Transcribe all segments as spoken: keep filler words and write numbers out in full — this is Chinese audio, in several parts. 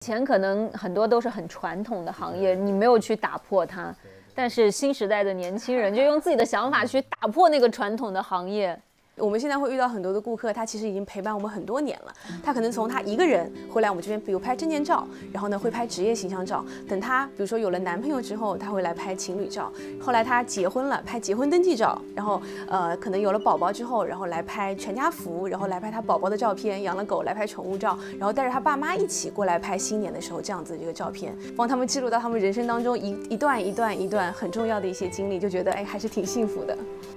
以前可能很多都是很传统的行业，你没有去打破它，但是新时代的年轻人就用自己的想法去打破那个传统的行业。 我们现在会遇到很多的顾客，他其实已经陪伴我们很多年了。他可能从他一个人会来我们这边，比如拍证件照，然后呢会拍职业形象照。等他比如说有了男朋友之后，他会来拍情侣照。后来他结婚了，拍结婚登记照。然后呃可能有了宝宝之后，然后来拍全家福，然后来拍他宝宝的照片，养了狗来拍宠物照，然后带着他爸妈一起过来拍新年的时候这样子的这个照片，帮他们记录到他们人生当中一一段一段一段很重要的一些经历，就觉得哎还是挺幸福的。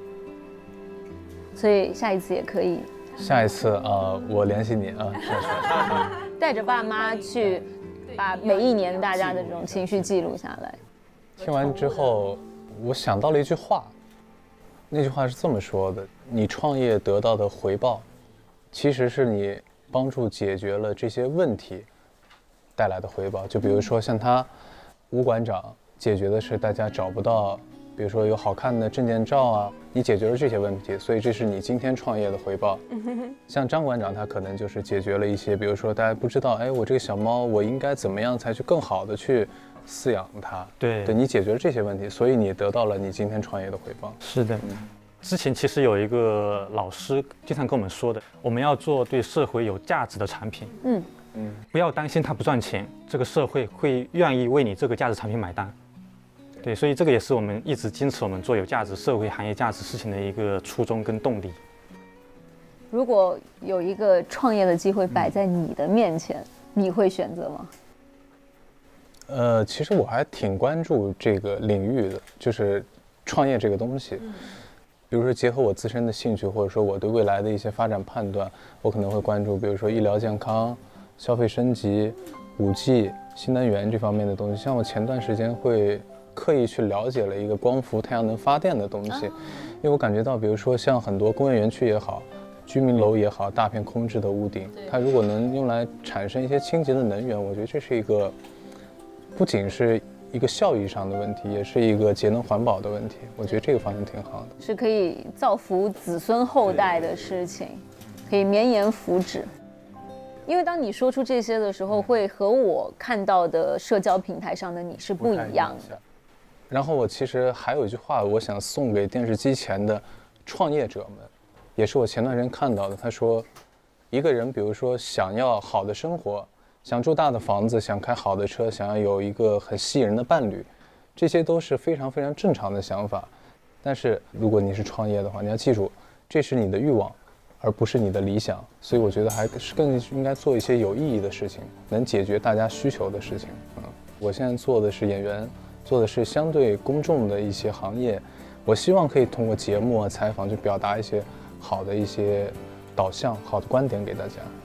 所以下一次也可以。 下一次呃，我联系你啊， 带着爸妈去，把每一年大家的这种情绪记录下来。 听完之后，我想到了一句话，那句话是这么说的：你创业得到的回报，其实是你帮助解决了这些问题带来的回报。就比如说像他，吴馆长解决的是大家找不到。比如说有好看的证件照啊，你解决了这些问题，所以这是你今天创业的回报。像张馆长他可能就是解决了一些，比如说大家不知道，哎，我这个小猫我应该怎么样才去更好的去饲养它？ 对， 对你解决了这些问题，所以你得到了你今天创业的回报。 是的，嗯、之前其实有一个老师经常跟我们说的，我们要做对社会有价值的产品。嗯嗯，不要担心它不赚钱，这个社会会愿意为你这个价值产品买单。对，所以这个也是我们一直坚持我们做有价值社会行业价值事情的一个初衷跟动力。 如果有一个创业的机会摆在你的面前，嗯、你会选择吗？ 呃，其实我还挺关注这个领域的，就是创业这个东西。嗯、比如说结合我自身的兴趣，或者说我对未来的一些发展判断，我可能会关注，比如说医疗健康、消费升级、五 G、新能源这方面的东西。像我前段时间会刻意去了解了一个光伏太阳能发电的东西，因为我感觉到，比如说像很多工业园区也好，居民楼也好，大片空置的屋顶，它如果能用来产生一些清洁的能源，我觉得这是一个不仅是一个效益上的问题，也是一个节能环保的问题。我觉得这个方向挺好的， 是可以造福子孙后代的事情，可以绵延福祉。因为当你说出这些的时候，会和我看到的社交平台上的你是不一样的。 然后我其实还有一句话，我想送给电视机前的创业者们，也是我前段时间看到的。他说，一个人比如说想要好的生活，想住大的房子，想开好的车，想要有一个很吸引人的伴侣，这些都是非常非常正常的想法。但是如果你是创业的话，你要记住，这是你的欲望，而不是你的理想。所以我觉得还是更应该做一些有意义的事情，能解决大家需求的事情。嗯，我现在做的是演员。做的是相对公众的一些行业，我希望可以通过节目啊、采访去表达一些好的一些导向、好的观点给大家。